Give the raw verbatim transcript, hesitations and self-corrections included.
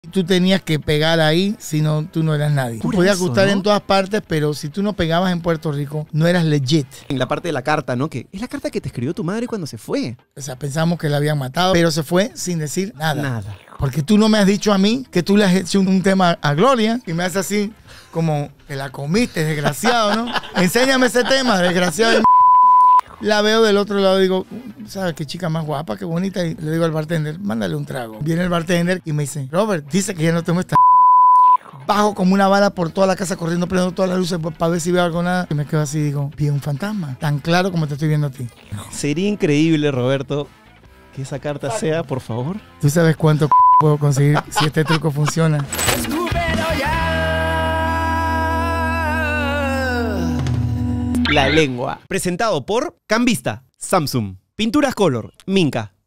Tú tenías que pegar ahí, si no, tú no eras nadie. Tú Por podías eso, gustar ¿no? en todas partes, pero si tú no pegabas en Puerto Rico, no eras legit. En la parte de la carta, ¿no? Que es la carta que te escribió tu madre cuando se fue. O sea, pensamos que la habían matado, pero se fue sin decir nada. Nada. Porque tú no me has dicho a mí que tú le has hecho un, un tema a Gloria y me haces así como que la comiste, desgraciado, ¿no? Enséñame ese tema, desgraciado. La veo del otro lado y digo, ¿sabes qué chica más guapa, qué bonita? Y le digo al bartender, mándale un trago. Viene el bartender y me dice, Robert, dice que ya no tengo esta... Bajo como una bala por toda la casa, corriendo, prendiendo todas las luces para ver si veo algo, nada. Y me quedo así y digo, vi un fantasma, tan claro como te estoy viendo a ti. Sería increíble, Roberto, que esa carta sea, por favor. ¿Tú sabes cuánto puedo conseguir si este truco funciona? La lengua. Presentado por Cambista, Samsung, Pinturas Color, Minca.